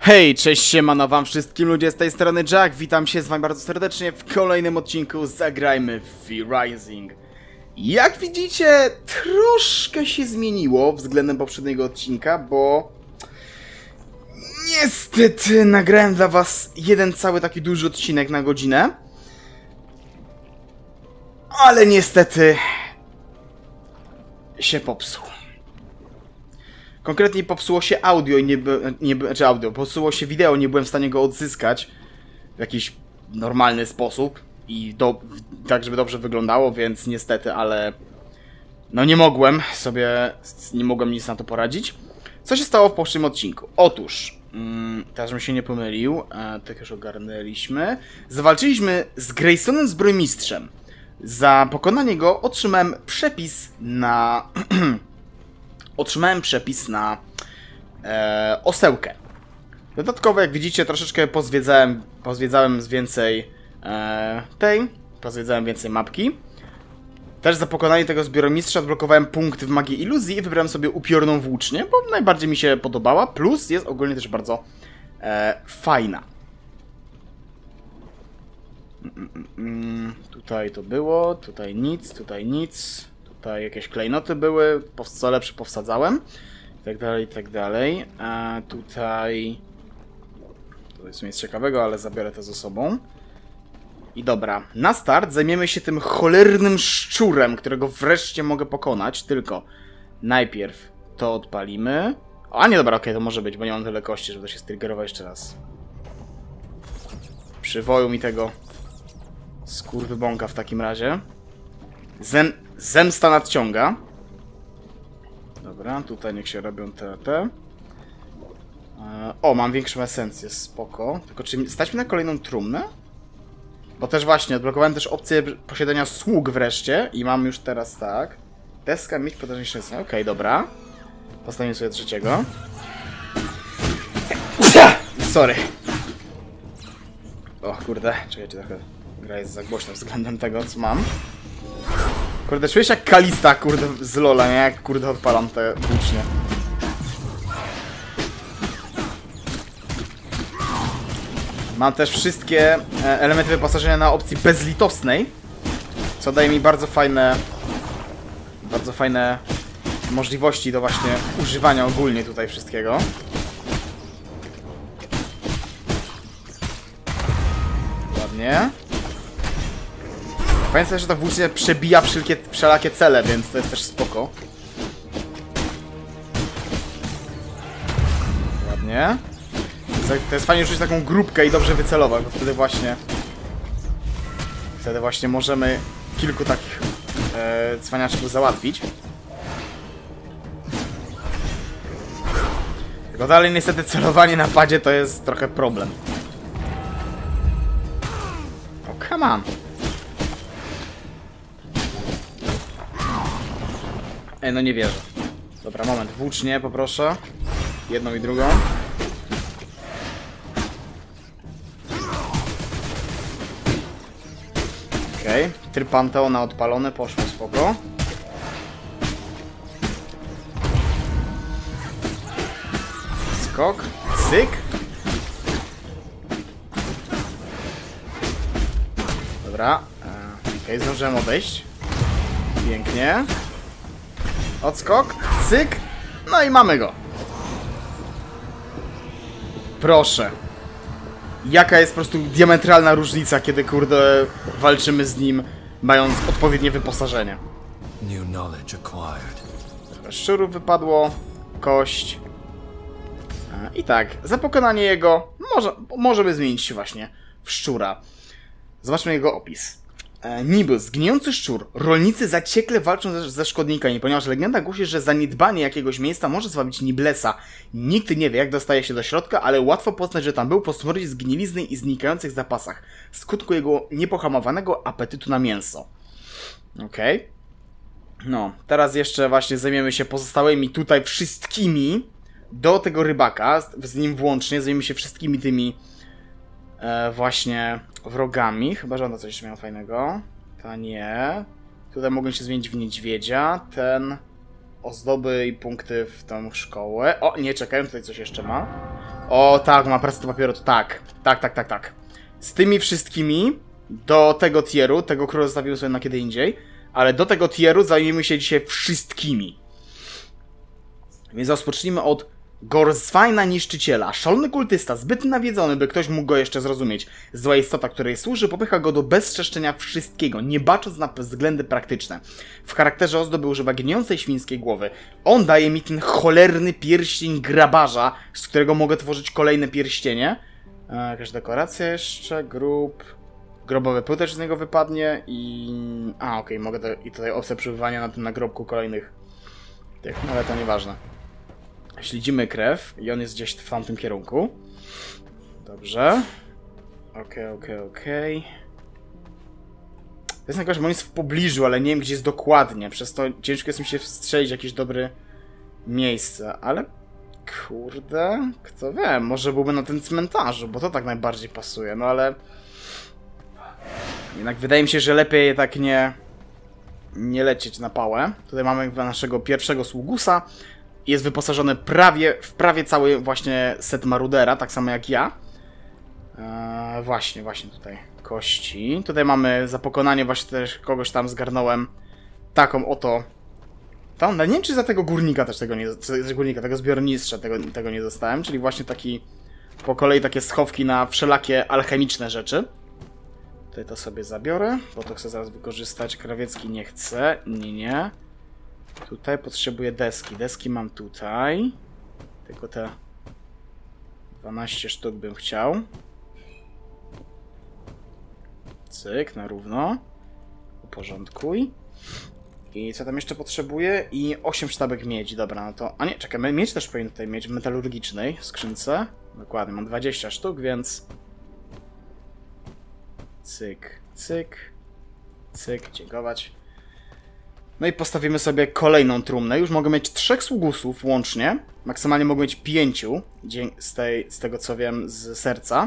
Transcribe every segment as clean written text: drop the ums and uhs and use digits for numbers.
Hej, cześć, siemano wam wszystkim ludzie, z tej strony Jack, witam się z wami bardzo serdecznie w kolejnym odcinku Zagrajmy w V-Rising. Jak widzicie, troszkę się zmieniło względem poprzedniego odcinka, bo niestety nagrałem dla was jeden cały taki duży odcinek na godzinę, ale niestety się popsuł. Konkretnie popsuło się audio i popsuło się wideo, nie byłem w stanie go odzyskać w jakiś normalny sposób i tak, żeby dobrze wyglądało, więc niestety, ale no nie mogłem nic na to poradzić. Co się stało w poprzednim odcinku? Otóż, teraz żebym się nie pomylił, tak już ogarnęliśmy, zawalczyliśmy z Graysonem Zbrojmistrzem. Za pokonanie go otrzymałem przepis na... osełkę. Dodatkowo, jak widzicie, troszeczkę pozwiedzałem więcej mapki. Też za pokonanie tego zbioromistrza odblokowałem punkt w magii iluzji i wybrałem sobie upiorną włócznię, bo najbardziej mi się podobała, plus jest ogólnie też bardzo fajna. Tutaj to było, tutaj nic, tutaj nic. Tutaj jakieś klejnoty były, co lepsze powsadzałem. I tak dalej. A tutaj jest nic ciekawego, ale zabiorę to ze sobą. I dobra, na start zajmiemy się tym cholernym szczurem, którego wreszcie mogę pokonać. Tylko najpierw to odpalimy. A nie, dobra, okej, to może być, bo nie mam tyle kości, żeby to się striggerować jeszcze raz. Przywoju mi tego skurwybąka w takim razie. Zemsta nadciąga. Dobra, tutaj niech się robią te. O, mam większą esencję, spoko. Tylko czy stać mi na kolejną trumnę? Bo też właśnie, odblokowałem też opcję posiadania sług wreszcie. I mam już teraz tak. Deska, mieć potężniejsze esencje. Okej, dobra. Postawimy sobie trzeciego. Sorry. O kurde, czekajcie trochę. Gra jest za głośna względem tego, co mam. Kurde, czujesz jak Kalista, kurde, z Lola, nie? Jak, kurde, odpalam te włócznie. Mam też wszystkie elementy wyposażenia na opcji bezlitosnej, co daje mi bardzo fajne możliwości do właśnie używania ogólnie tutaj wszystkiego. Ładnie. Pamiętaj, że ta włócznia przebija wszelakie cele, więc to jest też spoko. Ładnie. To jest fajnie rzucić taką grupkę i dobrze wycelować, bo wtedy właśnie możemy kilku takich cwaniaczków załatwić. Tylko dalej niestety celowanie na padzie to jest trochę problem. O, come on. Ej, no nie wierzę. Dobra, moment. Włócznie poproszę. Jedną i drugą. Okej. Tryb Panteona odpalony. Poszło, spoko. Skok. Cyk. Dobra. Okej, zdążyłem odejść. Pięknie. Odskok, cyk, no i mamy go. Proszę. Jaka jest po prostu diametralna różnica, kiedy, kurde, walczymy z nim, mając odpowiednie wyposażenie. Trochę szczurów wypadło, kość. I tak, za pokonanie jego możemy zmienić się właśnie w szczura. Zobaczmy jego opis. Nibus, gnijący szczur. Rolnicy zaciekle walczą ze szkodnikami, ponieważ legenda głosi, że zaniedbanie jakiegoś miejsca może zwabić Niblesa. Nikt nie wie, jak dostaje się do środka, ale łatwo poznać, że tam był po smrodzie zgnilizny i znikających zapasach, w skutku jego niepohamowanego apetytu na mięso. Okej. No, teraz jeszcze właśnie zajmiemy się pozostałymi tutaj wszystkimi do tego rybaka, z nim włącznie, zajmiemy się wszystkimi tymi właśnie wrogami. Chyba, że on coś jeszcze miał fajnego. To nie. Tutaj mogę się zmienić w niedźwiedzia. Ten ozdoby i punkty w tą szkołę. O, nie, czekałem, tutaj coś jeszcze ma. O tak, ma pracę do papieru, to tak. Tak. Z tymi wszystkimi do tego tieru, tego króla zostawiłem sobie na kiedy indziej, ale do tego tieru zajmiemy się dzisiaj wszystkimi. Więc rozpocznijmy od Gorswaina Niszczyciela. Szalony kultysta, zbyt nawiedzony, by ktoś mógł go jeszcze zrozumieć. Zła istota, której służy, popycha go do bezczeszczenia wszystkiego, nie bacząc na względy praktyczne. W charakterze ozdoby używa gnijącej świńskiej głowy. On daje mi ten cholerny pierścień grabarza, z którego mogę tworzyć kolejne pierścienie. Jakaś dekoracja jeszcze, grobowy pył też z niego wypadnie i... okej, mogę i tutaj opcja przebywania na tym nagrobku kolejnych tych, no ale to nieważne. Śledzimy krew i on jest gdzieś w tamtym kierunku. Dobrze. Okej. To jest jakoś, bo on jest w pobliżu, ale nie wiem gdzie jest dokładnie. Przez to ciężko jest mi się wstrzelić jakieś dobre miejsce, ale... Kurde, kto wie, może byłby na tym cmentarzu, bo to tak najbardziej pasuje, no ale... Jednak wydaje mi się, że lepiej tak nie lecieć na pałę. Tutaj mamy naszego pierwszego sługusa. Jest wyposażony w prawie cały właśnie set Marudera, tak samo jak ja. Właśnie tutaj kości. Tutaj mamy za pokonanie właśnie też kogoś tam zgarnąłem taką oto... Tam, nie wiem czy za tego górnika też tego tego zbiornistrza tego nie dostałem, czyli właśnie taki po kolei takie schowki na wszelakie alchemiczne rzeczy. Tutaj to sobie zabiorę, bo to chcę zaraz wykorzystać. Krawiecki nie chce, nie. Tutaj potrzebuję deski. Deski mam tutaj. Tylko te 12 sztuk bym chciał. Cyk, na równo. Uporządkuj. I co tam jeszcze potrzebuję? I 8 sztabek miedzi. Dobra, no to... A nie, czekaj, miedź też powinien tutaj mieć w metalurgicznej skrzynce. Dokładnie, mam 20 sztuk, więc... Cyk, dziękować. No i postawimy sobie kolejną trumnę. Już mogę mieć 3 sługusów łącznie. Maksymalnie mogę mieć 5 z tego co wiem z serca.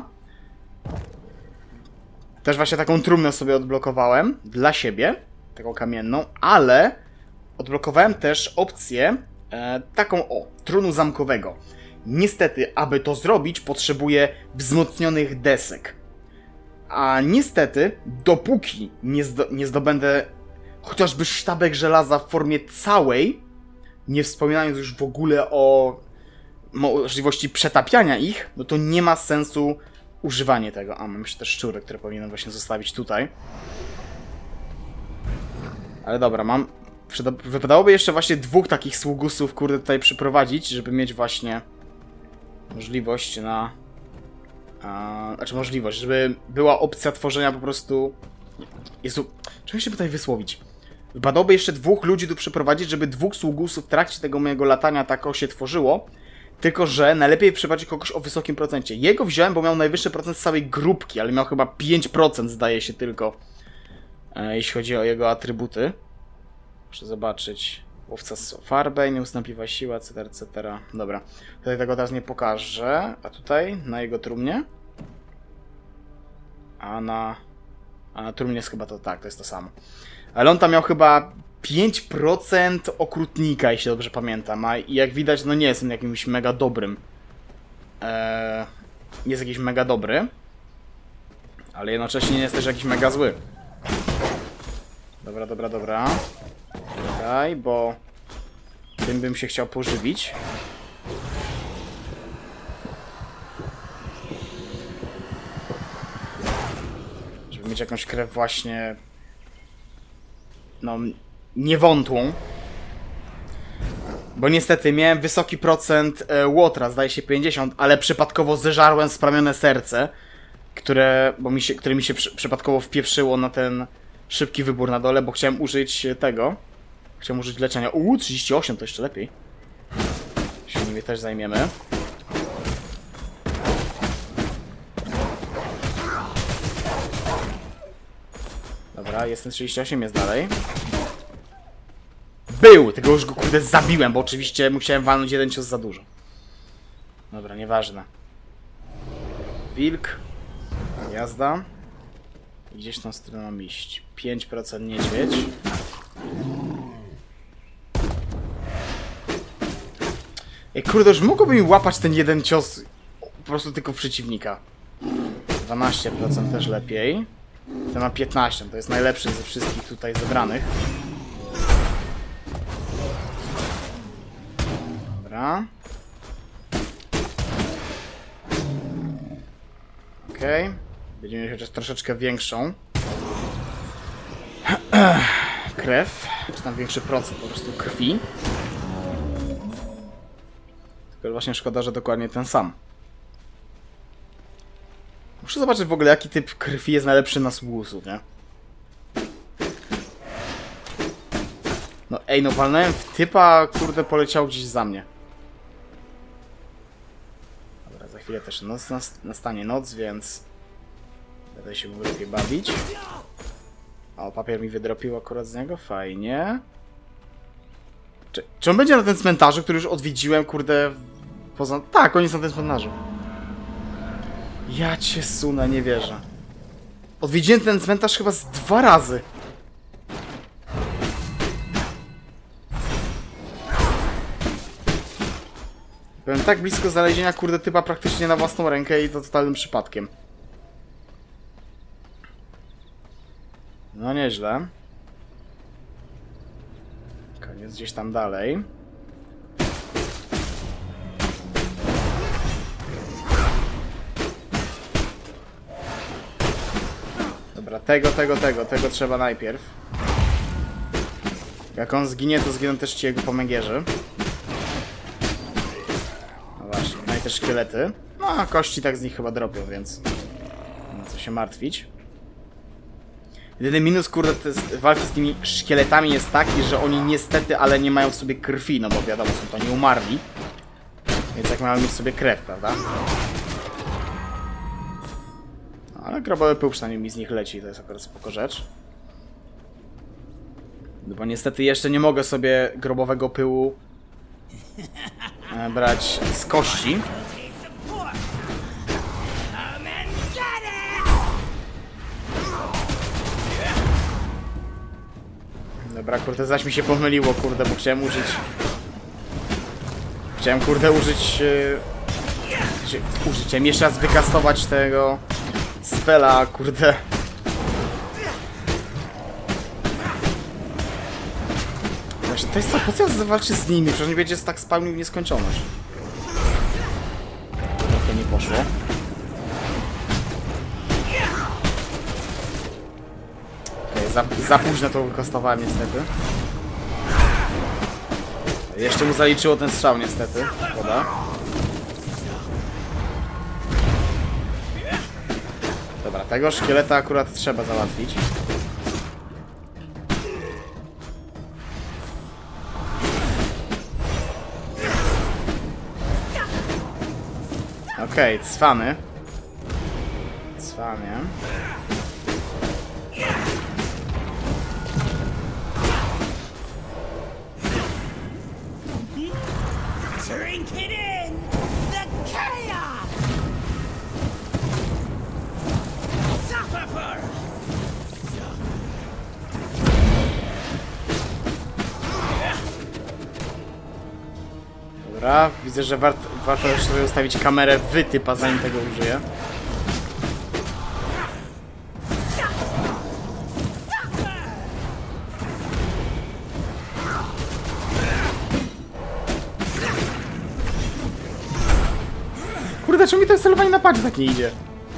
Też właśnie taką trumnę sobie odblokowałem dla siebie. Taką kamienną, ale odblokowałem też opcję taką trunu zamkowego. Niestety, aby to zrobić, potrzebuję wzmocnionych desek. A niestety, dopóki nie zdobędę chociażby sztabek żelaza w formie całej, nie wspominając już w ogóle o możliwości przetapiania ich, no to nie ma sensu używanie tego. Mam jeszcze te szczury, które powinienem właśnie zostawić tutaj. Ale dobra, wypadałoby jeszcze właśnie 2 takich sługusów, kurde, tutaj przyprowadzić, żeby mieć właśnie możliwość na... możliwość, żeby była opcja tworzenia po prostu... Jezu, czego się tutaj wysłowić? Wypadałoby jeszcze 2 ludzi tu przyprowadzić, żeby 2 sługusów w trakcie tego mojego latania tak się tworzyło. Tylko że najlepiej przyprowadzić kogoś o wysokim procencie. Jego wziąłem, bo miał najwyższy procent z całej grupki, ale miał chyba 5% zdaje się tylko. Jeśli chodzi o jego atrybuty. Muszę zobaczyć. Łowca farbę, nieustępliwa siła, etc. Dobra. Tutaj tego teraz nie pokażę. A tutaj? Na jego trumnie? A na trumnie jest chyba to tak, to jest to samo. Ale on tam miał chyba 5% okrutnika, jeśli dobrze pamiętam. I jak widać, no nie jest on jakimś mega dobrym. Jest jakiś mega dobry. Ale jednocześnie nie jest też jakiś mega zły. Dobra. Czekaj, bo tym bym się chciał pożywić. Żeby mieć jakąś krew właśnie... No, niewątłą. Bo niestety miałem wysoki procent łotra, zdaje się 50, ale przypadkowo zeżarłem spramione serce, które mi się przypadkowo wpieprzyło na ten szybki wybór na dole, bo chciałem użyć tego. Chciałem użyć leczenia. 38 to jeszcze lepiej. Się nimi też zajmiemy. Dobra, jestem 38, jest dalej. Był! Tego już go kurde zabiłem, bo oczywiście musiałem walnąć jeden cios za dużo. Dobra, nieważne. Wilk. Jazda. I gdzieś tą stroną iść. 5% niedźwiedź. Ej, kurde, już mogłoby mi łapać ten jeden cios prostu tylko w przeciwnika. 12% też lepiej. Ten ma 15, to jest najlepszy ze wszystkich tutaj zebranych. Dobra. Okej. Będziemy mieć chociaż troszeczkę większą krew, czy tam większy procent po prostu krwi. Tylko właśnie szkoda, że dokładnie ten sam. Muszę zobaczyć w ogóle, jaki typ krwi jest najlepszy na sługusów, nie? No ej, no walnąłem w typa, kurde, poleciał gdzieś za mnie. Dobra, za chwilę też nastanie noc, więc będę się mógł lepiej bawić. O, papier mi wydropił akurat z niego, fajnie. Czy on będzie na tym cmentarzu, który już odwiedziłem, kurde, poza... Tak, on jest na tym cmentarzu. Ja cię sunę, nie wierzę. Odwiedziłem ten cmentarz chyba z 2 razy. Byłem tak blisko znalezienia, kurde, typa praktycznie na własną rękę i to totalnym przypadkiem. No nieźle. Koniec gdzieś tam dalej. Dobra, tego trzeba najpierw. Jak on zginie, to zginą też ci jego pomęgierzy. No właśnie, no i też szkielety. No, a kości tak z nich chyba dropią, więc nie ma co się martwić. Jedyny minus, kurde, walki z tymi szkieletami jest taki, że oni niestety, ale nie mają w sobie krwi, no bo wiadomo, są to nieumarli. Więc jak mają mieć sobie krew, prawda? Ale grobowy pył przynajmniej mi z nich leci, to jest akurat spoko rzecz. No bo niestety jeszcze nie mogę sobie grobowego pyłu brać z kości. Dobra, kurde, zaś mi się pomyliło, kurde, bo chciałem użyć... Chciałem, kurde, użyć... Chciałem jeszcze raz wykastować tego... spela, kurde. Właśnie, to jest ta pocja, że walczy z nimi, przecież nie będzie tak spełnił w nieskończoność. To nie poszło. Za późno to wykostowałem niestety. Jeszcze mu zaliczyło ten strzał niestety. Szkoda. Dobra, tego szkieleta akurat trzeba załatwić. Okej, cwany. Cwanie. Drink it in! The chaos! Suffer for Dobra, widzę, że warto jeszcze sobie ustawić kamerę wytypa, zanim tego użyję. Kurde, czemu mi to celowanie na padzie tak nie idzie?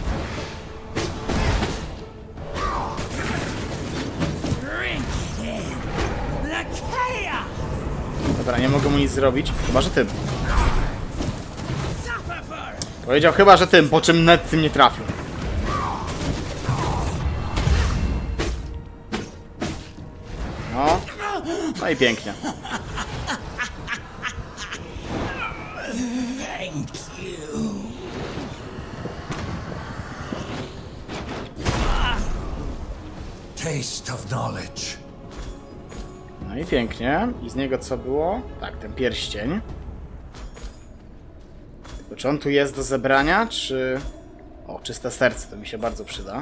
Dobra, nie mogę mu nic zrobić. Chyba, że tym. Powiedział chyba, że tym, po czym net tym nie trafił. No. No i pięknie. Taste of knowledge. No i pięknie. I z niego co było? Tak, ten pierścień. Tylko czy on tu jest do zebrania, czy... O, czyste serce, to mi się bardzo przyda.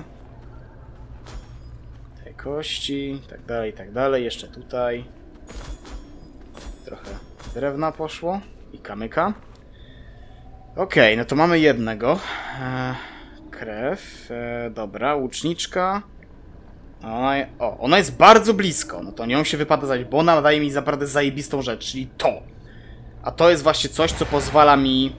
Te kości, tak dalej, tak dalej. Jeszcze tutaj. Trochę drewna poszło. I kamyka. Okej, no to mamy jednego. Krew. Dobra, łuczniczka. Ona jest bardzo blisko. No to nią się wypada zająć, bo ona daje mi naprawdę zajebistą rzecz, czyli to. A to jest właśnie coś, co pozwala mi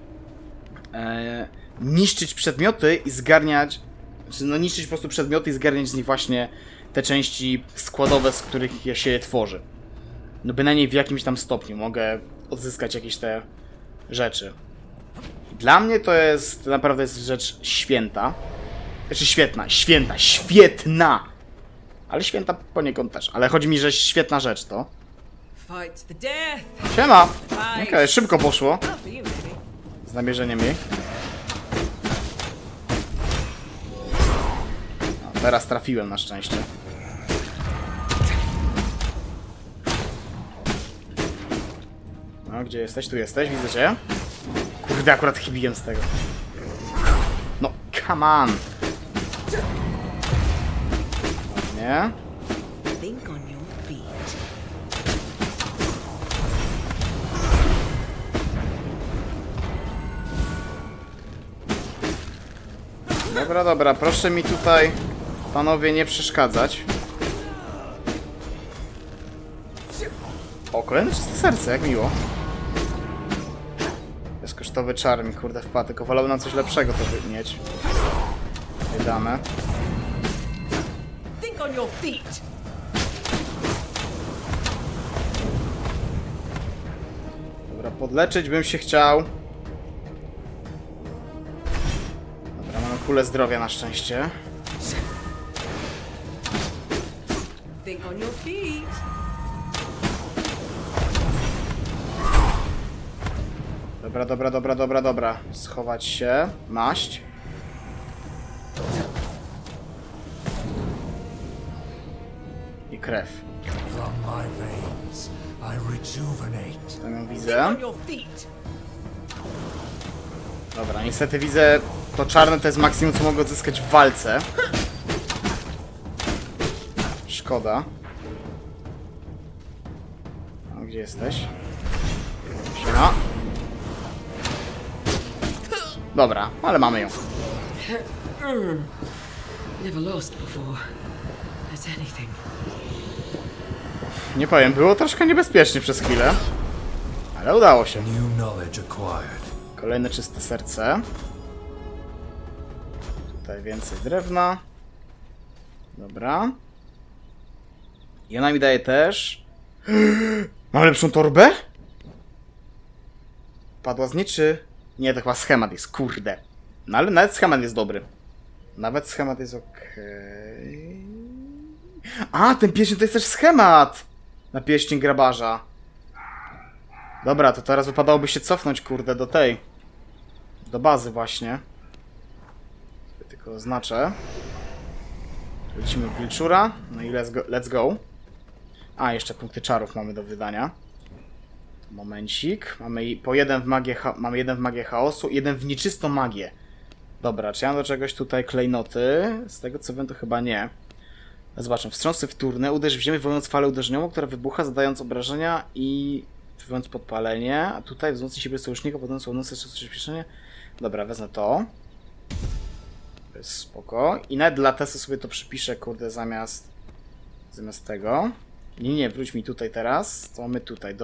niszczyć przedmioty i zgarniać... Znaczy, no niszczyć po prostu przedmioty i zgarniać z nich właśnie te części składowe, z których się je tworzy. No bynajmniej w jakimś tam stopniu mogę odzyskać jakieś te rzeczy. Dla mnie to jest naprawdę jest rzecz święta. Znaczy świetna! Ale święta poniekąd też. Ale chodzi mi, że świetna rzecz to. Fight the death. Siema! Okej, szybko poszło. Not for you, maybe. Z namierzeniem jej. No, teraz trafiłem na szczęście. No, gdzie jesteś? Tu jesteś, widzę cię. Kurde, akurat chybiłem z tego. No, come on! Nie? Think on your feet. Dobra, dobra, proszę mi tutaj, panowie, nie przeszkadzać. O, kolejne czyste serce, jak miło. Bezkosztowy czar mi, kurde, wpadł, tylko wolałbym na coś lepszego to mieć. Wydane. Think on your feet. Dobra, podleczyć bym się chciał. Dobra, mamy kulę zdrowia na szczęście. Think on your feet. Dobra. Schować się. Maść. I krew. From my veins, I rejuvenate. Tam ją Think widzę. on your feet. Dobra, niestety widzę, to czarne to jest maksimum, co mogę odzyskać w walce. Szkoda. A gdzie jesteś? Siema. Dobra, ale mamy ją. Never lost before. At anything. Nie powiem, było troszkę niebezpiecznie przez chwilę. Ale udało się. New knowledge acquired. Kolejne czyste serce. Tutaj więcej drewna. Dobra. I ona mi daje też... Mam lepszą torbę? Padła z niczy? Nie, to chyba schemat jest, kurde. No ale nawet schemat jest dobry. Nawet schemat jest okej. A, ten pierścień to jest też schemat! Na pierścień grabarza. Dobra, to teraz wypadałoby się cofnąć, kurde, do tej. Do bazy właśnie. Tylko oznaczę. Lecimy w wilczura. No i let's go. A, jeszcze punkty czarów mamy do wydania. Momencik. Mamy po jeden w magię, mamy jeden w magię chaosu, jeden w nieczystą magię. Dobra, czy ja mam do czegoś tutaj klejnoty? Z tego co wiem, to chyba nie. Zobaczmy. Wstrząsy wtórne. Uderz w ziemię, wywołując falę uderzeniową, która wybucha, zadając obrażenia i wywołując podpalenie. A tutaj wzmocni siebie sojusznika, potem słonące czy przyspieszenie. Dobra, wezmę to. To jest spoko. I nawet dla testu sobie to przypiszę, kurde, zamiast tego. Nie, wróć mi tutaj teraz. Co mamy tutaj?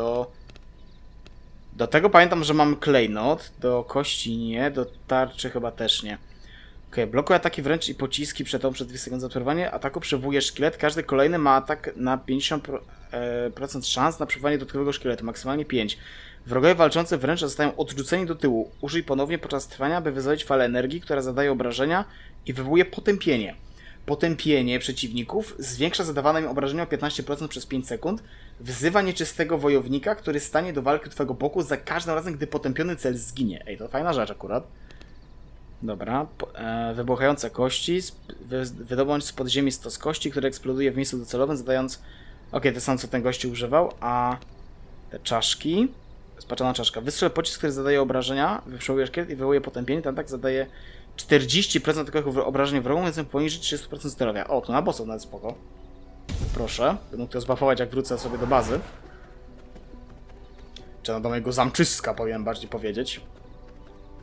Do tego pamiętam, że mam klejnot. Do kości nie, do tarczy chyba też nie. Okej, blokuje ataki wręcz i pociski przed 2 sekundy za przerwanie. Ataku przywołuje szkielet. Każdy kolejny ma atak na 50% szans na przywołanie dodatkowego szkieletu. Maksymalnie 5. Wrogowie walczący wręcz zostają odrzuceni do tyłu. Użyj ponownie podczas trwania, by wyzwolić falę energii, która zadaje obrażenia i wywołuje potępienie. Potępienie przeciwników zwiększa zadawane im obrażenia o 15% przez 5 sekund. Wzywa nieczystego wojownika, który stanie do walki u twojego boku za każdym razem, gdy potępiony cel zginie. Ej, to fajna rzecz akurat. Dobra. Wybuchające kości. Wydobądź z podziemi stos kości, który eksploduje w miejscu docelowym, zadając... Okej, to samo co ten gościu używał, a... Te czaszki... Spaczona czaszka. Wystrzel pocisk, który zadaje obrażenia, wyprzełuje szkielet i wywołuje potępienie. Ten tak zadaje 40% tylko obrażeń wrogom, więc poniżej 30% zdrowia. O, to na bossów nawet spoko. Proszę. Będę mógł to zbafować, jak wrócę sobie do bazy. Czy do mojego zamczystka, powinien bardziej powiedzieć.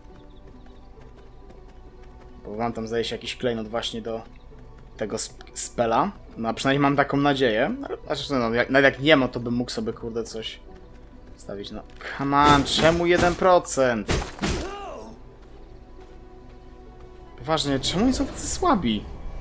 Bo mam tam zdaje się jakiś klejnot właśnie do tego spela. No a przynajmniej mam taką nadzieję. Znaczy, no, nawet jak nie ma, to bym mógł sobie kurde coś stawić. No come on, czemu 1%? Poważnie, czemu oni są tacy słabi?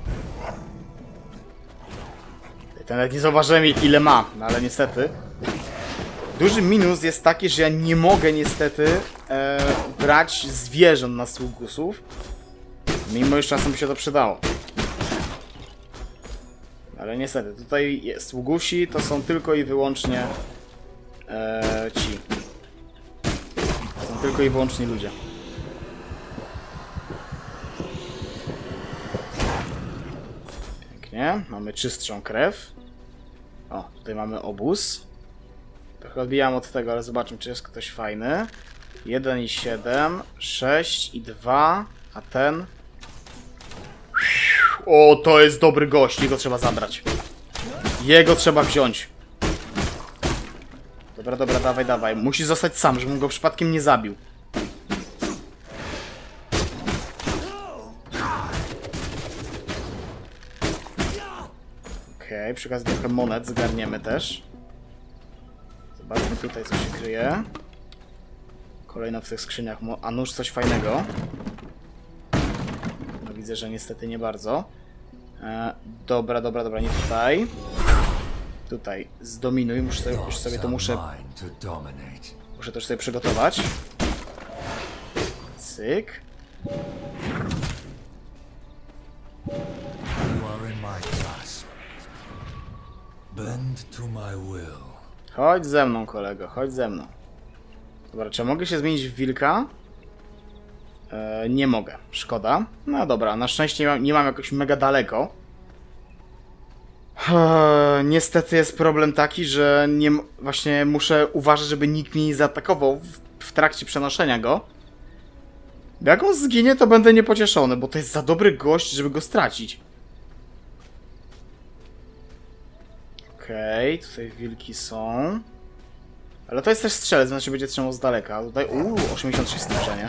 Ten nawet nie zauważyłem ile ma, no ale niestety. Duży minus jest taki, że ja nie mogę niestety brać zwierząt na sługusów. Mimo że czasem by się to przydało. Ale niestety, tutaj jest sługusi, to są tylko i wyłącznie ci. To są tylko i wyłącznie ludzie. Pięknie, mamy czystszą krew. O, tutaj mamy obóz. Trochę odbijam od tego, ale zobaczmy, czy jest ktoś fajny. 1,7, 6 i 2, a ten... O, to jest dobry gość, jego trzeba zabrać. Jego trzeba wziąć. Dobra, dobra, dawaj, dawaj. Musi zostać sam, żebym go przypadkiem nie zabił. Okej, przy okazji trochę monet zgarniemy też. Zobaczmy tutaj, co się kryje. Kolejno w tych skrzyniach, a nóż coś fajnego. No widzę, że niestety nie bardzo. Dobra, dobra, dobra, nie tutaj. Tutaj, zdominuj, już sobie to muszę to już sobie przygotować. Cyk. Chodź ze mną, kolego, chodź ze mną. Dobra, czy mogę się zmienić w wilka? Nie mogę, szkoda. No dobra, na szczęście nie mam jakoś mega daleko. Niestety jest problem taki, że właśnie muszę uważać, żeby nikt mnie nie zaatakował w trakcie przenoszenia go. Jak on zginie, to będę niepocieszony, bo to jest za dobry gość, żeby go stracić. Okej, tutaj wilki są. Ale to jest też strzelec, znaczy będzie trzymał z daleka. Tutaj, 86 stężenie.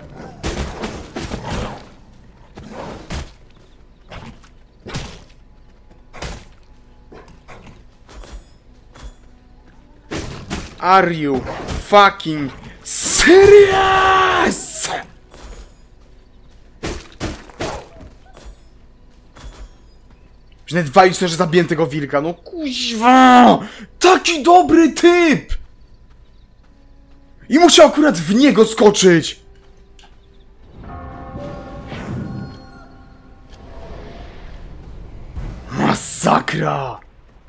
Are you fucking serious? Już nawet walić to, że zabiję tego wilka. No kuźwa! Taki dobry typ! I muszę akurat w niego skoczyć! Masakra!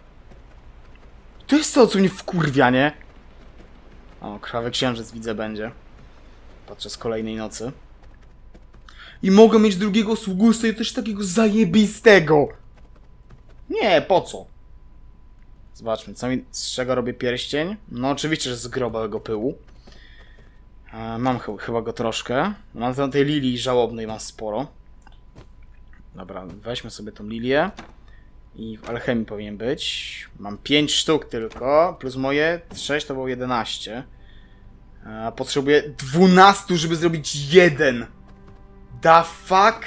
To jest to, co mnie wkurwia, nie? O, krwawy księżyc widzę będzie. Podczas kolejnej nocy. I mogę mieć drugiego sługusza i też takiego zajebistego! Nie, po co? Zobaczmy, z czego robię pierścień. No oczywiście, że z grobowego pyłu. Mam chyba go troszkę. Mam tam tej lilii żałobnej, mam sporo. Dobra, weźmy sobie tą lilię. I w alchemii powinien być. Mam 5 sztuk tylko, plus moje 6 to było 11. Potrzebuję 12, żeby zrobić jeden. The fuck?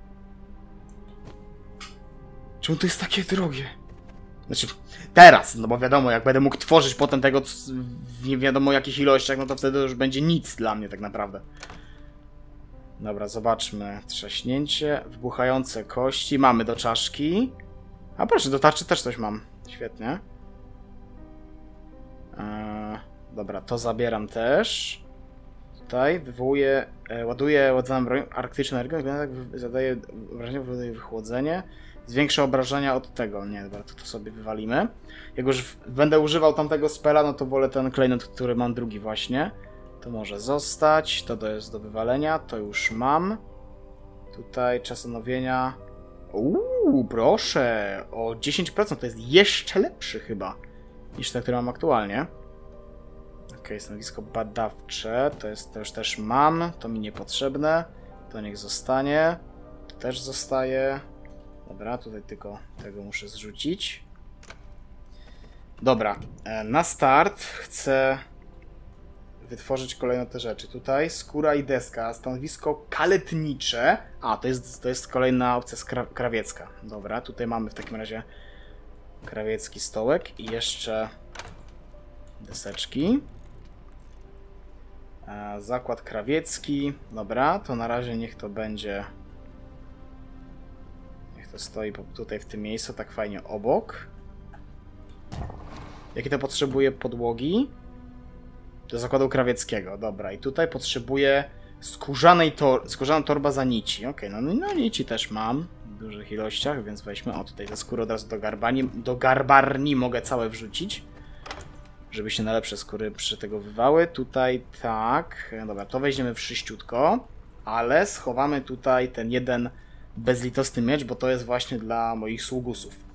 Czemu to jest takie drogie? Znaczy, teraz, no bo wiadomo, jak będę mógł tworzyć potem tego w nie wiadomo jakich ilościach, no to wtedy już będzie nic dla mnie tak naprawdę. Dobra, zobaczmy. Trzaśnięcie, wybuchające kości. Mamy do czaszki. A proszę, do tarczy też coś mam. Świetnie. Dobra, to zabieram też. Tutaj wywołuję, ładuję ładzaną broń, arktyczną energię, zadaje wrażenie, wywołuje wychłodzenie. Zwiększa obrażenia od tego. Nie, dobra, to sobie wywalimy. Jak już będę używał tamtego spela, no to wolę ten klejnot, który mam drugi właśnie. To może zostać. To jest do wywalenia. To już mam. Tutaj czas odnowienia. Proszę. O 10%. To jest jeszcze lepszy chyba niż ten, który mam aktualnie. Okej, stanowisko badawcze. To już też mam. To mi niepotrzebne. To niech zostanie. To też zostaje. Dobra, tutaj tylko tego muszę zrzucić. Dobra, na start chcę wytworzyć kolejno te rzeczy. Tutaj skóra i deska, stanowisko kaletnicze. A, to jest kolejna opcja krawiecka. Dobra, tutaj mamy w takim razie krawiecki stołek i jeszcze deseczki. Zakład krawiecki. Dobra, to na razie niech to będzie... Niech to stoi tutaj w tym miejscu, tak fajnie obok. Jakie to potrzebuje podłogi? Do zakładu krawieckiego, dobra. I tutaj potrzebuję skórzaną torba za nici. Okej, no nici też mam w dużych ilościach, więc weźmy. O, tutaj ze skóry od razu do garbarni mogę całe wrzucić, żeby się na lepsze skóry przytegowywały. Tutaj tak, dobra, to weźmiemy wszyściutko, ale schowamy tutaj ten jeden bezlitosny miecz, bo to jest właśnie dla moich sługusów.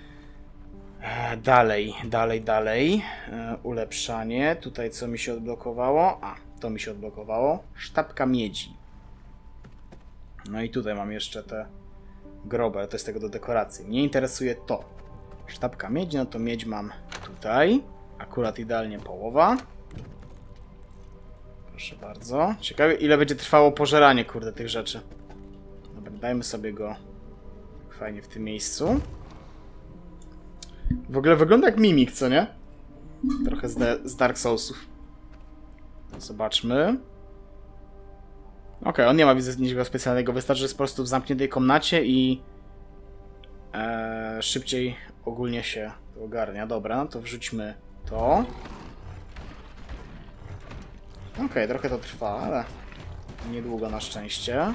Dalej. Ulepszanie. Tutaj co mi się odblokowało? A, to mi się odblokowało. Sztabka miedzi. No i tutaj mam jeszcze te groby, ale to jest tego do dekoracji. Mnie interesuje to. Sztabka miedzi, no to miedź mam tutaj. Akurat idealnie połowa. Proszę bardzo. Ciekawe, ile będzie trwało pożeranie, kurde, tych rzeczy. Dobra, dajmy sobie go tak fajnie w tym miejscu. W ogóle wygląda jak mimik, co nie? Trochę z Dark Soulsów. Zobaczmy. Okej, on nie ma widzę niczego specjalnego. Wystarczy, że jest po prostu w zamkniętej komnacie i szybciej ogólnie się to ogarnia. Dobra, no to wrzućmy to. Okej, trochę to trwa, ale niedługo na szczęście.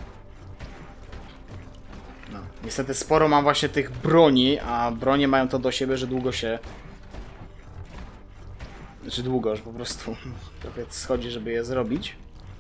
No, niestety sporo mam właśnie tych broni, a bronie mają to do siebie, że długo się... Znaczy długo, że po prostu trochę schodzi, żeby je zrobić.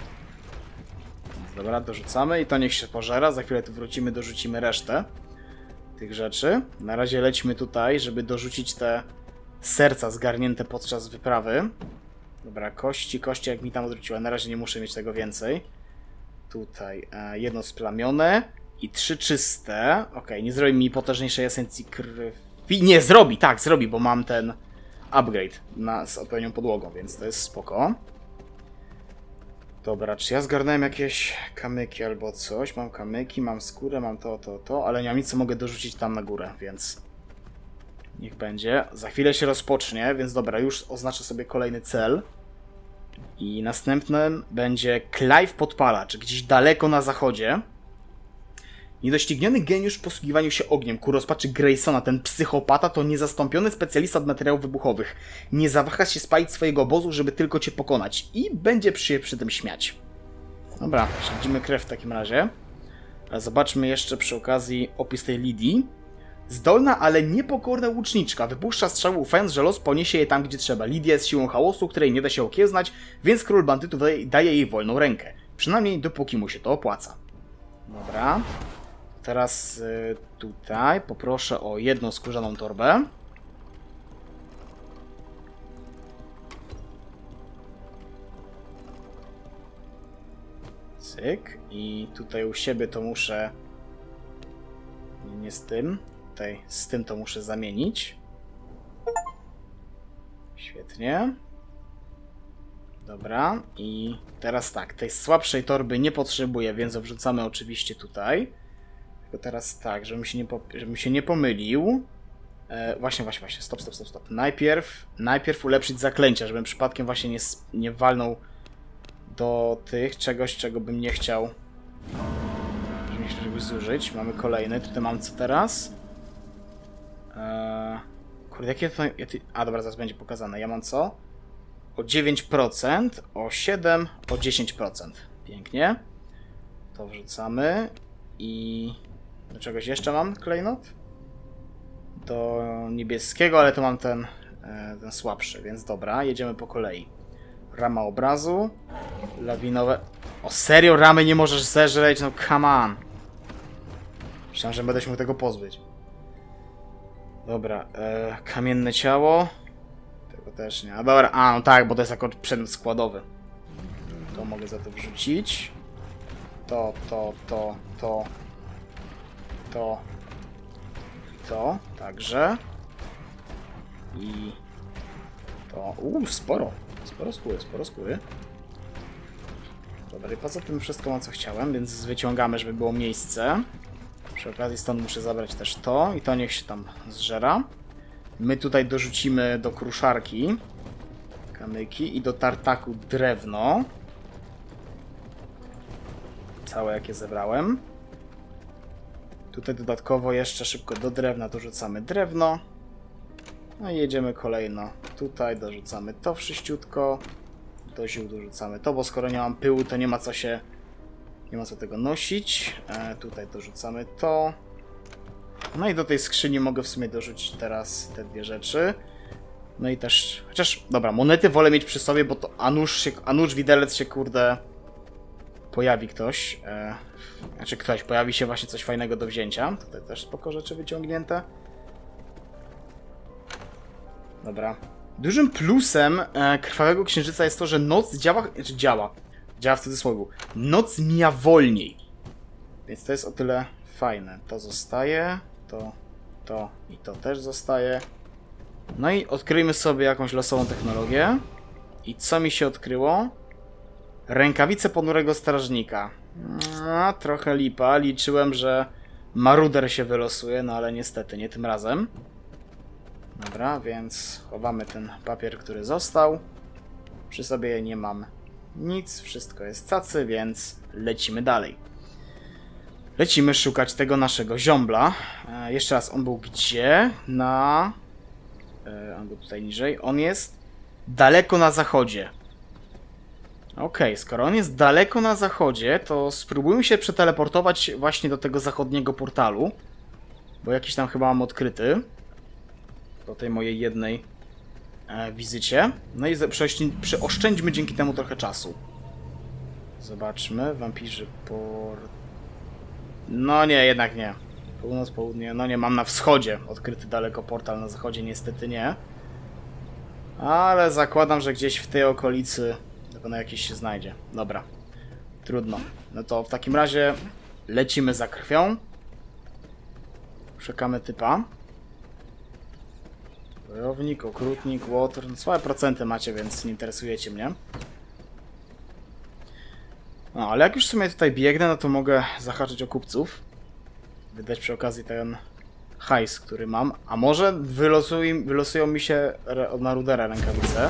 Dobra, dorzucamy i to niech się pożera. Za chwilę tu wrócimy, dorzucimy resztę tych rzeczy. Na razie lećmy tutaj, żeby dorzucić te serca zgarnięte podczas wyprawy. Dobra, kości jak mi tam odwróciła. Na razie nie muszę mieć tego więcej. Tutaj jedno splamione i 3 czyste. Okej, nie zrobi mi potężniejszej esencji krwi. Nie, zrobi, tak, zrobi, bo mam ten upgrade z odpowiednią podłogą, więc to jest spoko. Dobra, czy ja zgarnąłem jakieś kamyki albo coś? Mam kamyki, mam skórę, mam to, ale nie mam nic, co mogę dorzucić tam na górę, więc niech będzie. Za chwilę się rozpocznie, więc dobra, już oznaczę sobie kolejny cel. I następnym będzie Clive Podpalacz, gdzieś daleko na zachodzie. Niedościgniony geniusz w posługiwaniu się ogniem. Ku rozpaczy Graysona, ten psychopata to niezastąpiony specjalista od materiałów wybuchowych. Nie zawaha się spalić swojego obozu, żeby tylko cię pokonać. I będzie przy tym śmiać. Dobra, śledzimy krew w takim razie. A zobaczmy jeszcze przy okazji opis tej Lidii. Zdolna, ale niepokorna łuczniczka. Wypuszcza strzały, ufając, że los poniesie je tam, gdzie trzeba. Lidia jest siłą chaosu, której nie da się okiełznać, więc król bandytów daje jej wolną rękę. Przynajmniej dopóki mu się to opłaca. Dobra. Teraz tutaj poproszę o jedną skórzaną torbę. Cyk. I tutaj u siebie to muszę... Nie z tym. Tutaj z tym to muszę zamienić. Świetnie. Dobra. I teraz tak. Tej słabszej torby nie potrzebuję, więc wrzucamy oczywiście tutaj. Tylko teraz tak, żebym się nie pomylił. Właśnie. Stop. Najpierw ulepszyć zaklęcia, żebym przypadkiem właśnie nie walnął do czegoś, czego bym nie chciał czegoś zużyć. Mamy kolejny. Tutaj mam co teraz? Kurde, jakie to... A, dobra, zaraz będzie pokazane. Ja mam co? O 9%, o 7%, o 10%. Pięknie. To wrzucamy. I... Do czegoś jeszcze mam klejnot? Do niebieskiego, ale to mam ten słabszy, więc dobra, jedziemy po kolei. Rama obrazu. Lawinowe... O serio, ramy nie możesz zeżreć? No come on. Myślałem, że będę się mógł tego pozbyć. Dobra, kamienne ciało. Tego też nie. A dobra, no tak, bo to jest jako przedmiot składowy. To mogę za to wrzucić. To, także. I to. Sporo skóry. Dobra, i poza tym wszystko mam co chciałem, więc wyciągamy, żeby było miejsce. Przy okazji stąd muszę zabrać też to i to niech się tam zżera. My tutaj dorzucimy do kruszarki kamyki i do tartaku drewno. Całe jakie zebrałem. Tutaj dodatkowo jeszcze szybko do drewna dorzucamy drewno. No i jedziemy kolejno. Tutaj dorzucamy to wszyściutko. Do ziół dorzucamy to, bo skoro nie mam pyłu, to nie ma co tego nosić. Tutaj dorzucamy to. No i do tej skrzyni mogę w sumie dorzucić teraz te dwie rzeczy. No i też... Chociaż, dobra, monety wolę mieć przy sobie, bo to a nuż widelec się, kurde... Pojawi ktoś. Znaczy ktoś, pojawi się właśnie coś fajnego do wzięcia. Tutaj też spoko rzeczy wyciągnięte. Dobra. Dużym plusem Krwawego Księżyca jest to, że noc działa... Znaczy działa w cudzysłowie. Noc mija wolniej. Więc to jest o tyle fajne. To zostaje. To i to też zostaje. No i odkryjmy sobie jakąś losową technologię. I co mi się odkryło? Rękawice ponurego strażnika. No, trochę lipa. Liczyłem, że maruder się wylosuje, no ale niestety nie tym razem. Dobra, więc chowamy ten papier, który został. Przy sobie nie mam nic, wszystko jest cacy, więc lecimy dalej. Lecimy szukać tego naszego ziombla. Jeszcze raz, on był gdzie? On był tutaj niżej. On jest daleko na zachodzie. Okej, skoro on jest daleko na zachodzie, to spróbujmy się przeteleportować właśnie do tego zachodniego portalu. Bo jakiś tam chyba mam odkryty. Po tej mojej jednej wizycie. No i przeoszczędźmy dzięki temu trochę czasu. Zobaczmy. Wampirzy No nie, jednak nie. Północ, południe. No nie, mam na wschodzie odkryty daleko portal, na zachodzie niestety nie. Ale zakładam, że gdzieś w tej okolicy na jakiś się znajdzie. Dobra. Trudno. No to w takim razie lecimy za krwią. Szukamy typa. Wojownik, okrutnik, water. No, swoje procenty macie, więc nie interesujecie mnie. No, ale jak już w sumie tutaj biegnę, no to mogę zahaczyć o kupców. Wydać przy okazji ten hajs, który mam. A może wylosują mi się od marudera rękawice.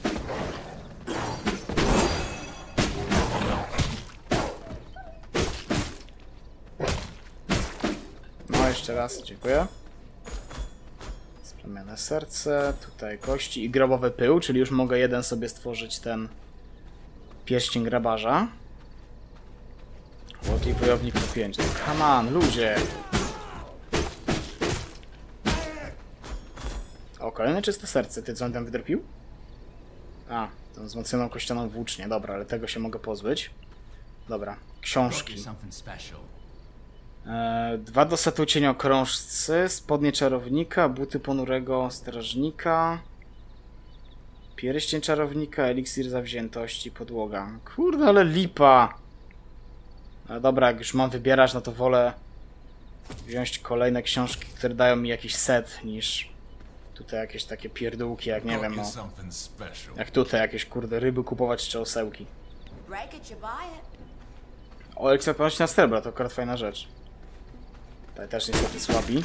No, jeszcze raz, dziękuję. Splamione serce, tutaj kości i grobowy pył, czyli już mogę jeden sobie stworzyć ten pierścień grabarza. Łotli wojownik po 5. Come on, ludzie! O, kolejne czyste serce. Ty co on tam wydrpił? A, tą wzmocnioną kościaną włócznię. Dobra, ale tego się mogę pozbyć. Dobra, książki. 2 do setu cieniokrążcy, spodnie czarownika, buty ponurego strażnika, pierścień czarownika, eliksir zawziętości, podłoga. Kurde, ale lipa! No dobra, jak już mam wybierać, no to wolę wziąć kolejne książki, które dają mi jakiś set, niż tutaj jakieś takie pierdółki, jak nie wiem, no. Jak tutaj jakieś, kurde, ryby kupować czy osełki. O, eliksir na srebra, to akurat fajna rzecz. Tutaj też niestety słabi.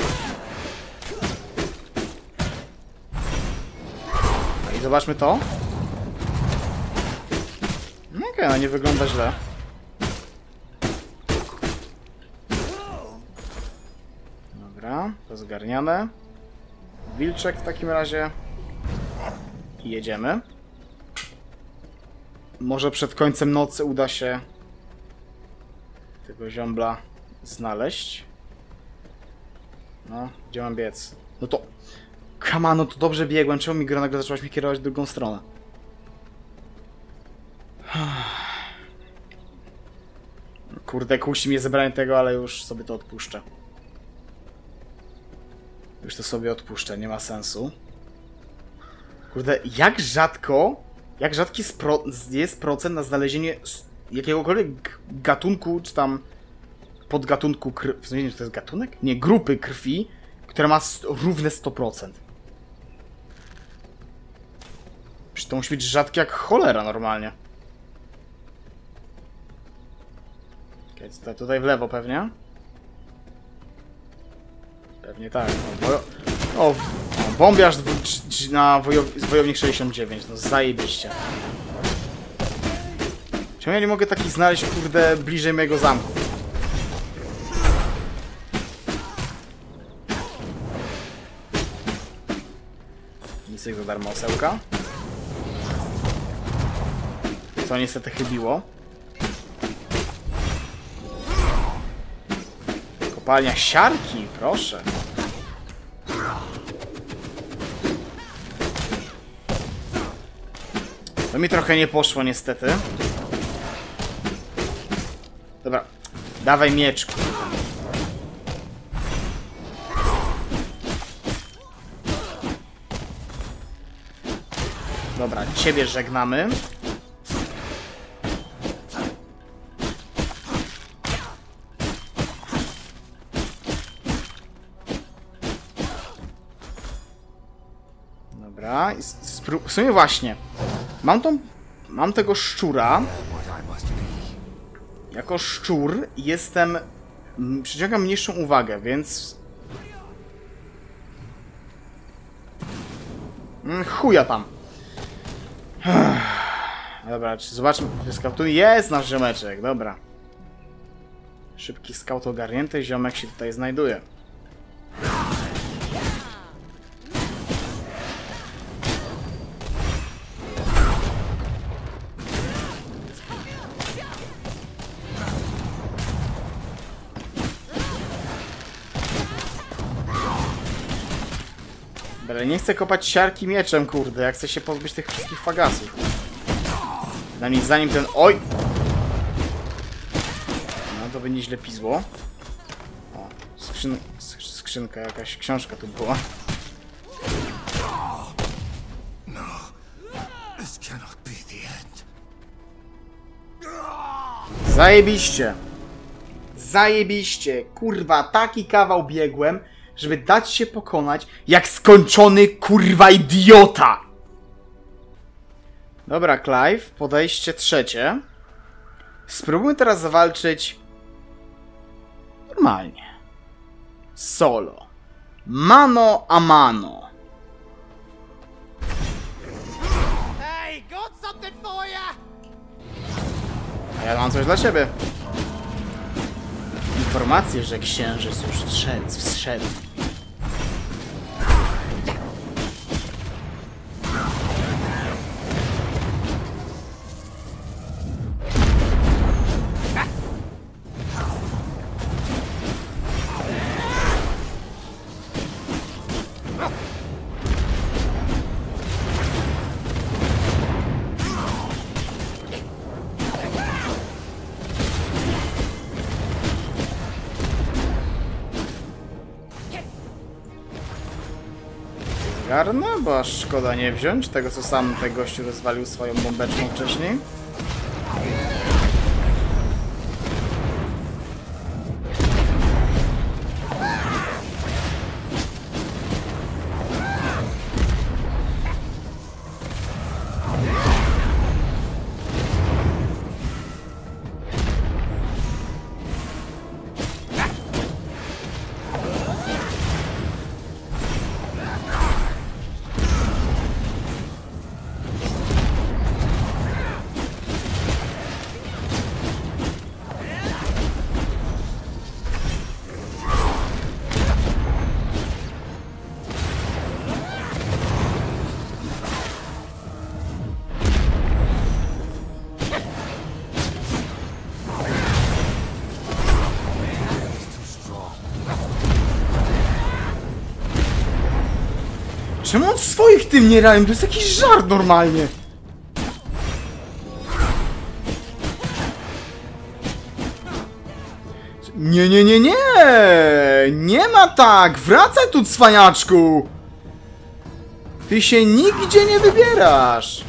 No i zobaczmy to. Okej, no nie wygląda źle. Dobra, to zgarniane. Wilczek w takim razie. I jedziemy. Może przed końcem nocy uda się tego ziombla znaleźć. No, gdzie mam biec? No to... Come on, no to dobrze biegłem. Czemu mi gra nagle zaczęłaś mi kierować w drugą stronę? Kurde, kusi mnie zebranie tego, ale już sobie to odpuszczę. Już to sobie odpuszczę, nie ma sensu. Kurde, jak rzadki jest procent na znalezienie jakiegokolwiek gatunku, czy tam podgatunku krwi, w nie wiem, czy to jest gatunek? Nie, grupy krwi, która ma równe 100%. Przecież to musi być rzadkie jak cholera normalnie. Tutaj w lewo pewnie? Pewnie tak. O, bombiarz na wojownik 69. No zajebiście. Czemu ja nie mogę taki znaleźć, kurde, bliżej mojego zamku? Nic za darmo osełka. To niestety chybiło. Kopalnia siarki, proszę. To mi trochę nie poszło niestety. Dobra, dawaj miecz. Dobra, ciebie żegnamy. Dobra, i w sumie właśnie. Mam tego szczura. Jako szczur przyciągam mniejszą uwagę, więc... chuja tam. Dobra, zobaczmy, wyskautuj. Jest nasz ziomeczek, dobra. Szybki scout ogarnięty, ziomek się tutaj znajduje. Ale nie chcę kopać siarki mieczem, kurde. Ja chcę się pozbyć tych wszystkich fagasów. Przynajmniej zanim ten... Oj! No, to by nieźle pizło. O, skrzynka, jakaś książka tu była. Zajebiście! Zajebiście! Kurwa, taki kawał biegłem, żeby dać się pokonać jak skończony kurwa idiota! Dobra, Clive, podejście trzecie. Spróbujmy teraz zawalczyć normalnie. Solo. Mano a mano. Hey, got something for ya! A ja mam coś dla ciebie. Informację, że księżyc już wszedł. Garna, bo aż szkoda nie wziąć tego, co sam ten gościu rozwalił swoją bombeczką wcześniej. Czemu on swoich tym nie rałem? To jest jakiś żart normalnie. Nie. Nie ma tak. Wracaj tu, cwaniaczku. Ty się nigdzie nie wybierasz.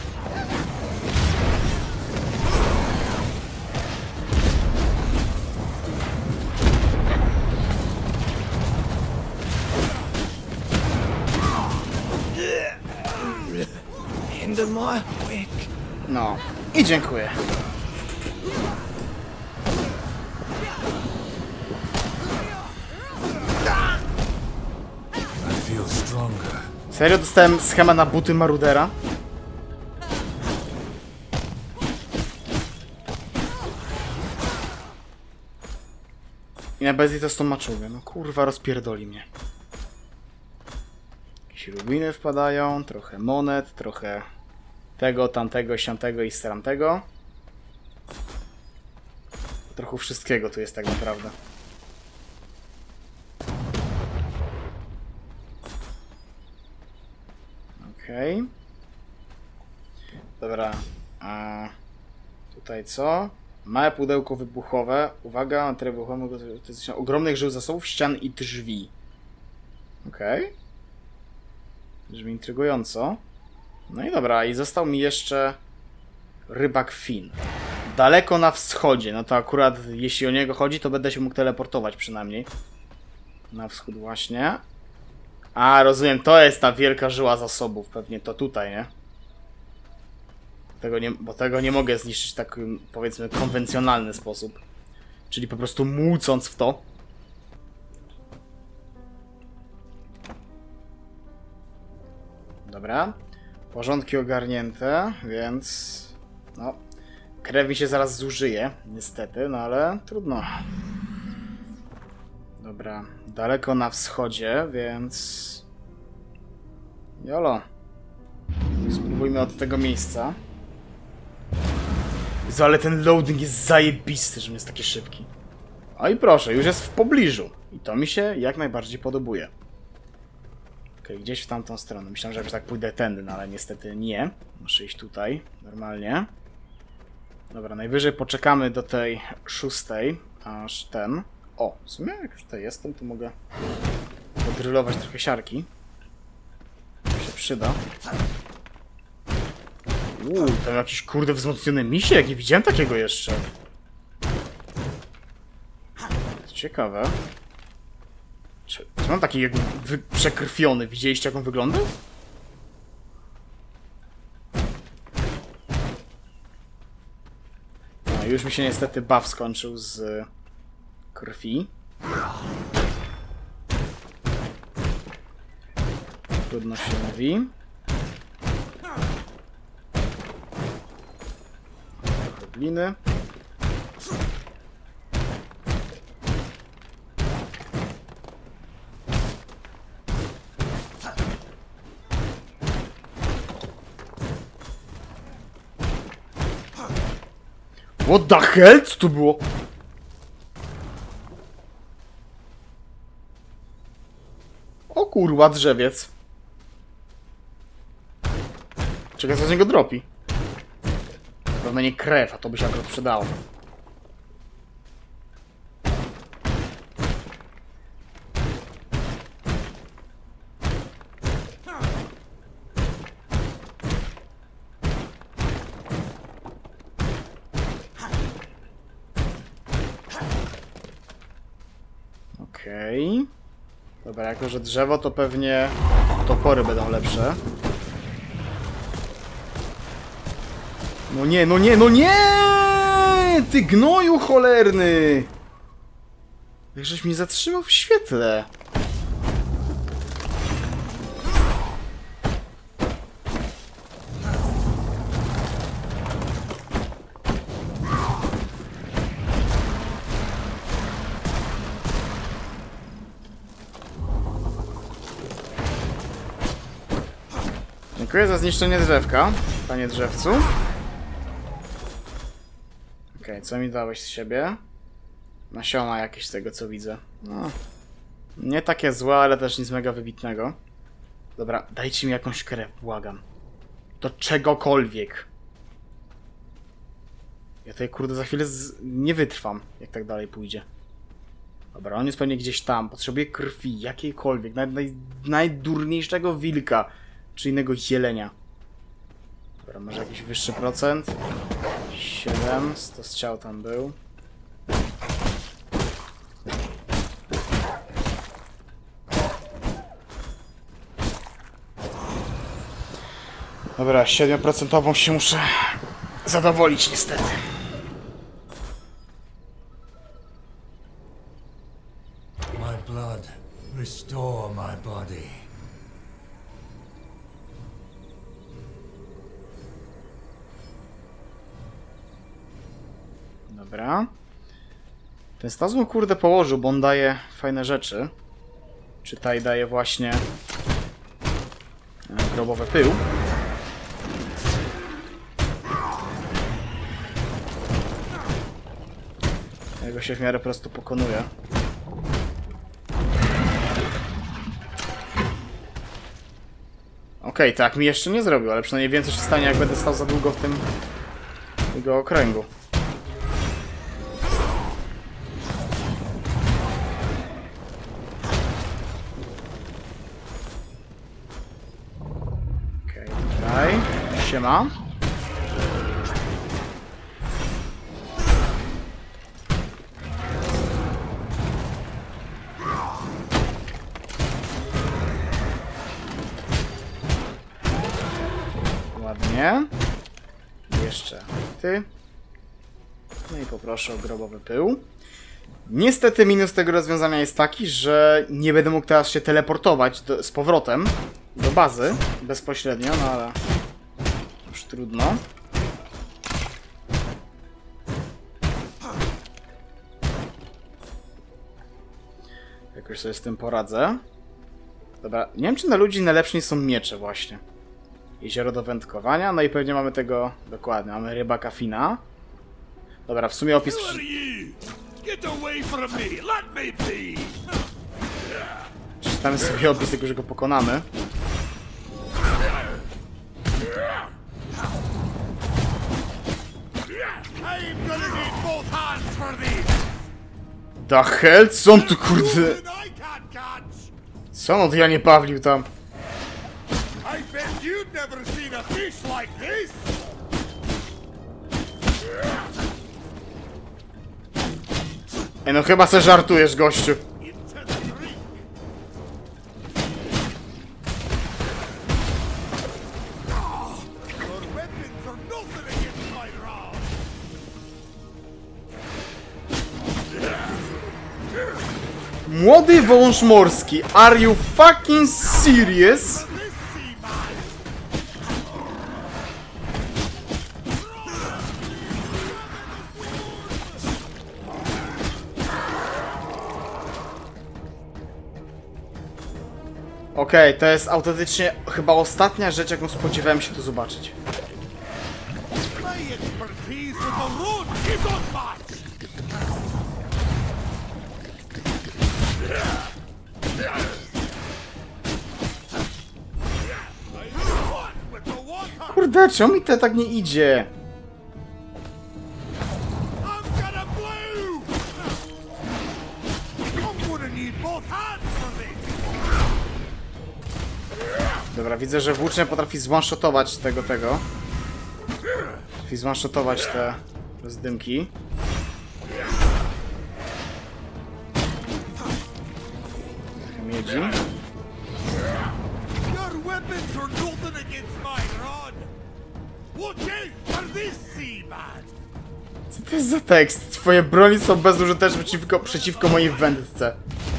No. I dziękuję. Serio dostałem schemat na buty marudera? I na bezji to z tą maczugę. No kurwa, rozpierdoli mnie. Jakieś rubiny wpadają, trochę monet, trochę tego, tamtego, siamtego i stramtego. Trochę wszystkiego tu jest tak naprawdę. Okej. Dobra. A tutaj co? Małe pudełko wybuchowe. Uwaga, materiał wybuchowy ogromnych żył zasobów, ścian i drzwi. Okej. Brzmi intrygująco. No i dobra, i został mi jeszcze rybak Finn. Daleko na wschodzie. No to akurat jeśli o niego chodzi, to będę się mógł teleportować przynajmniej. Na wschód właśnie. A, rozumiem, to jest ta wielka żyła zasobów. Pewnie to tutaj, nie? Bo tego nie mogę zniszczyć w taki, powiedzmy, konwencjonalny sposób. Czyli po prostu młócąc w to. Dobra. Porządki ogarnięte, więc... No... Krew mi się zaraz zużyje, niestety, no ale trudno. Dobra. Daleko na wschodzie, więc... Jolo. Spróbujmy od tego miejsca. Jezu, ale ten loading jest zajebisty, że jest taki szybki. O i proszę, już jest w pobliżu. I to mi się jak najbardziej podobuje. Okej, gdzieś w tamtą stronę. Myślałem, że jakoś tak pójdę tędy, no ale niestety nie. Muszę iść tutaj, normalnie. Dobra, najwyżej poczekamy do tej 6, aż ten... O, w sumie jak już tutaj jestem, to mogę podrylować trochę siarki. To się przyda. Tam jakiś kurde wzmocniony misiek, nie widziałem takiego jeszcze. Ciekawe. Czy mam taki jakby przekrwiony? Widzieliście jak on wygląda? No już mi się niestety buff skończył z krwi. Trudno się mówi. Trochę gliny. What the hell? Co to było? O kurwa, drzewiec. Czekaj, co z niego dropi? Pewnie nie krew, a to by się akurat przydało. Okej. Dobra, jako że drzewo, to pewnie topory będą lepsze. No nie, no nie, no nie! Ty gnoju cholerny! Jakżeś mnie zatrzymał w świetle. Dziękuję za zniszczenie drzewka, panie drzewcu. Okej, co mi dałeś z siebie? Nasiona jakieś z tego, co widzę. No, nie takie złe, ale też nic mega wybitnego. Dobra, dajcie mi jakąś krew, błagam. Do czegokolwiek. Ja tutaj, kurde, za chwilę nie wytrwam, jak tak dalej pójdzie. Dobra, on jest pewnie gdzieś tam. Potrzebuję krwi, jakiejkolwiek. Najdurniejszego wilka. Czy innego jelenia. Dobra, może jakiś wyższy procent. 7, 100 strzał tam był. Dobra, 7% się muszę zadowolić niestety. My blood, restore my body. Dobra. Ten stazun kurde położył, bo on daje fajne rzeczy. Czytaj, daje właśnie grobowy pył. Jego się w miarę po prostu pokonuje. Okej, tak mi jeszcze nie zrobił, ale przynajmniej wiem, co się stanie, jak będę stał za długo w tym jego okręgu. Okej, tutaj. Siema. Ładnie. Jeszcze ty. No i poproszę o grobowy pył. Niestety minus tego rozwiązania jest taki, że nie będę mógł teraz się teleportować z powrotem do bazy bezpośrednio, no ale już trudno. Jakoś sobie z tym poradzę. Dobra, nie wiem, czy na ludzi najlepsi są miecze właśnie. Jezioro do wędkowania, no i pewnie mamy tego dokładnie. Mamy rybaka Fina. Dobra, w sumie opis... Przeczytamy sobie opis, tylko że go pokonamy. Da hell? Co on tu kurde... Co on tu ja nie pawlił tam? I bet you'd never seen a fish like this! Ej, no chyba se żartujesz, gościu. Into the drink! Your weapons are nothing against my rod! Młody wąż morski, are you fucking serious? This sea man! Okej, to jest autentycznie chyba ostatnia rzecz, jaką spodziewałem się tu zobaczyć. My expertise with the road is unmatched! I'm one with the water! Kurde, czemu mi to tak nie idzie? I'm gonna blow! I'm gonna need both hands for this! Dobra, widzę, że włócznia potrafi zwanshotować tego. Potrafi zwanshotować te zdymki. Trochę miedzi. Your weapons are nothing against my rod! Watch out for this sea man! Co to jest za tekst? Twoje broni są bezużyteczne przeciwko mojej wędce.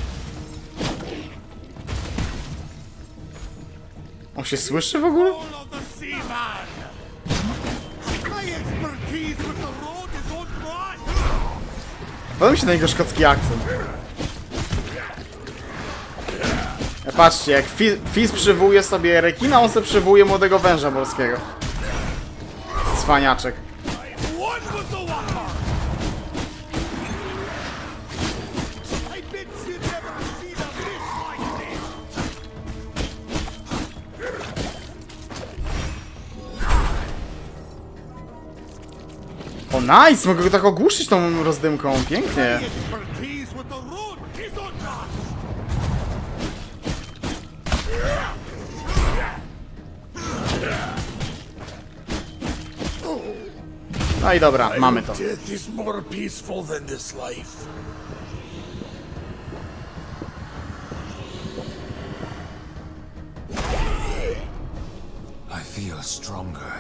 On się słyszy w ogóle? All of the sea man! My expertise with the rod is unmatched! Podoba mi się na jego szkocki akcent. Patrzcie, jak Fizz przywołuje sobie rekina, on sobie przywołuje młodego węża morskiego. Cwaniaczek. I'm one with the water! I bet you've never seen a fish like this! O nice! Mogę go tak ogłuszyć tą rozdymką. Pięknie. My expertise with the rod is unmatched! No i dobra, mamy to. Death is more peaceful than this life. I feel stronger.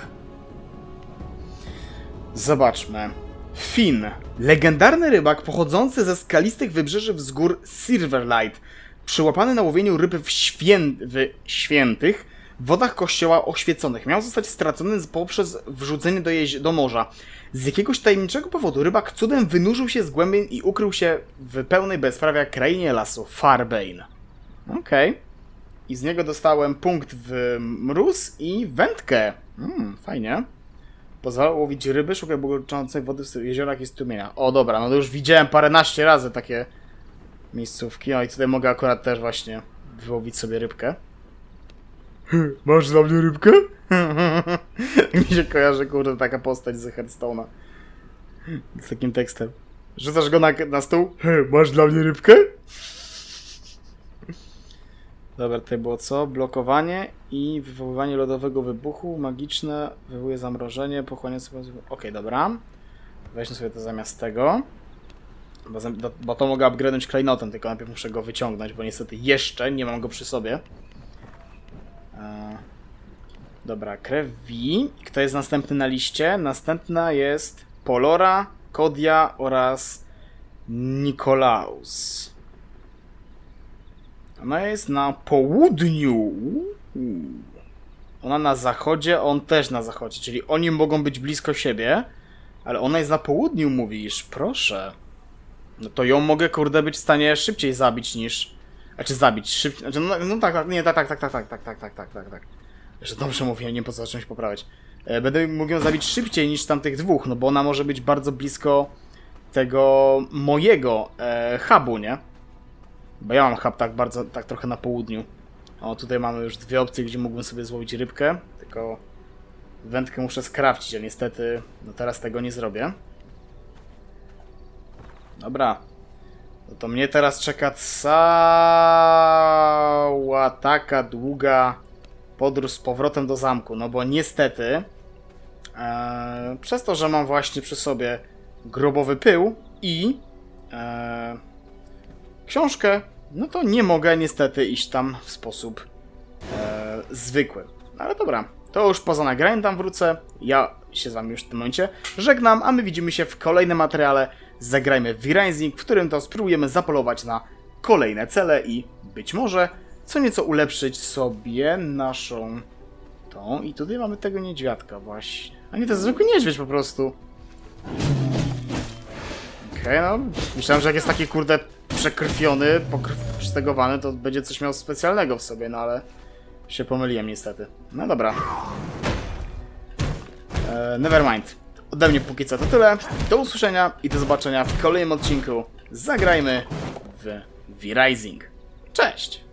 Zobaczmy. Finn. Legendarny rybak pochodzący ze skalistych wybrzeży wzgór Silverlight. Przyłapany na łowieniu ryb w świętych, w wodach kościoła oświeconych. Miał zostać stracony poprzez wrzucenie do morza. Z jakiegoś tajemniczego powodu rybak cudem wynurzył się z głębin i ukrył się w pełnej bezprawia krainie lasu Farbane. Okej. I z niego dostałem punkt w mróz i wędkę. Fajnie. Pozwala łowić ryby, szukaj błyszczącej wody w jeziorach i strumieniach. O dobra, no to już widziałem paręnaście razy takie miejscówki. O i tutaj mogę akurat też właśnie wyłowić sobie rybkę. Masz dla mnie rybkę? Mi się kojarzy, kurde, taka postać z Hearthstone'a. Z takim tekstem. Rzucasz go na stół? Masz dla mnie rybkę? Dobra, tutaj było co? Blokowanie i wywoływanie lodowego wybuchu. Magiczne, wywołuje zamrożenie, pochłania sobie... Okej, dobra. Weźmy sobie to zamiast tego. Bo to mogę upgrade'nąć klejnotem, tylko najpierw muszę go wyciągnąć, bo niestety jeszcze nie mam go przy sobie. Dobra, krew V. Kto jest następny na liście? Następna jest Polora, Kodia oraz Nikolaus. Ona jest na południu. Ona na zachodzie, on też na zachodzie, czyli oni mogą być blisko siebie, ale ona jest na południu, mówisz, proszę. No to ją mogę, kurde, być w stanie szybciej zabić niż... Znaczy zabić, szybciej... Znaczy, no tak, nie, tak. Jeszcze dobrze mówię, nie po co zacząć poprawiać. Będę mógł ją zabić szybciej niż tamtych dwóch, no bo ona może być bardzo blisko tego mojego hubu, nie? Bo ja mam hub tak trochę na południu. O, tutaj mamy już dwie opcje, gdzie mógłbym sobie złowić rybkę, tylko wędkę muszę skrawcić, a niestety no teraz tego nie zrobię. Dobra. No to mnie teraz czeka cała taka długa podróż z powrotem do zamku, no bo niestety przez to, że mam właśnie przy sobie grobowy pył i książkę, no to nie mogę niestety iść tam w sposób zwykły. Ale dobra, to już poza nagraniem tam wrócę. Ja się z wami już w tym momencie żegnam, a my widzimy się w kolejnym materiale. Zagrajmy w V-Rising, w którym to spróbujemy zapolować na kolejne cele i być może co nieco ulepszyć sobie naszą tą. I tutaj mamy tego niedźwiadka właśnie. A nie, to jest zwykły niedźwiedź po prostu. Okej, no. Myślałem, że jak jest taki, kurde, przekrwiony, przystegowany, to będzie coś miał specjalnego w sobie, no ale się pomyliłem niestety. No dobra. Nevermind. Ode mnie póki co to tyle. Do usłyszenia i do zobaczenia w kolejnym odcinku. Zagrajmy w V-Rising. Cześć!